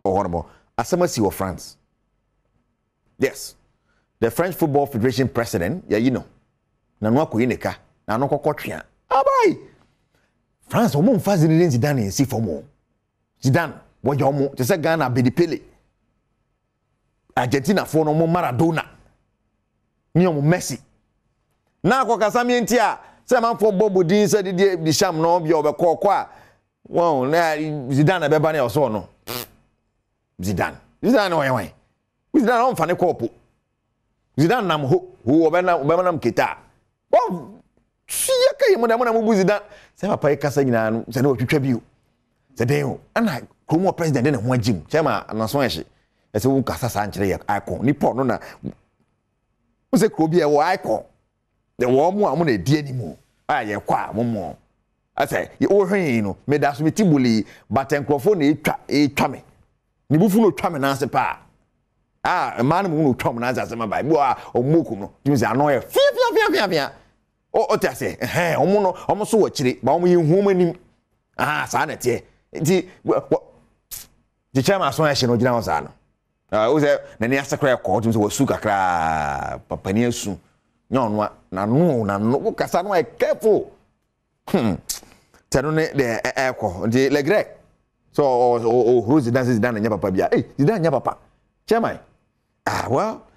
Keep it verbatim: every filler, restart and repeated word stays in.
honorable asemasi of France. Yes. The French Football Federation president, yeah, you know. Na no akoyineka, na no kokotwea. Abai. France omo mfa Zinedine Zidane si fomo. Zidane, wo yo mo, te se Ghana be di Pele. Argentina fo no mo Maradona. Ni omo Messi. Na akokasa mi entia, se man fo bobo din se di di sham no bi obekọ kwa. Wow, na Zidane be ba na oso no. Zidane. Zidane wan wan. Zidane on fa ne kopo. Zidane nam ho, ho obena obema nam keta. Wow. Siya kay mo na mo na mo Zidane. Se papa e kasa nyina no, se na otwetwa bio. Se den o, ana kromo president na ho agim. Chema anaso ehye. E se wo kasa sa nkyere ye icon. Ni po no na. Wo se krobi e wo icon. De wo mo a mo na di animu. Ah ye kwa mo mo. Ase, ye wo hwen no, me da so metibuli, batenkrofo na etwa etwa me. Ni bufu no twa me na ase pa. Ah, man mu no twa me na ase ase ma bai. Bo a omoku no. Timi se ano ye. Fia fia fia fia. O o te say eh omo no omo so wakire ba omo ye hu manim ah sa na tie nti the chairman so ya she no gina ho sa no ah o say na ne asakra ko tum so wasu kakra papa ni asu nya ono na no na no kasa no e careful hmm tano ne de e ko nti Le Graet so o o Zidane Zidane nya papa bia eh Zidane nya papa chairman ah well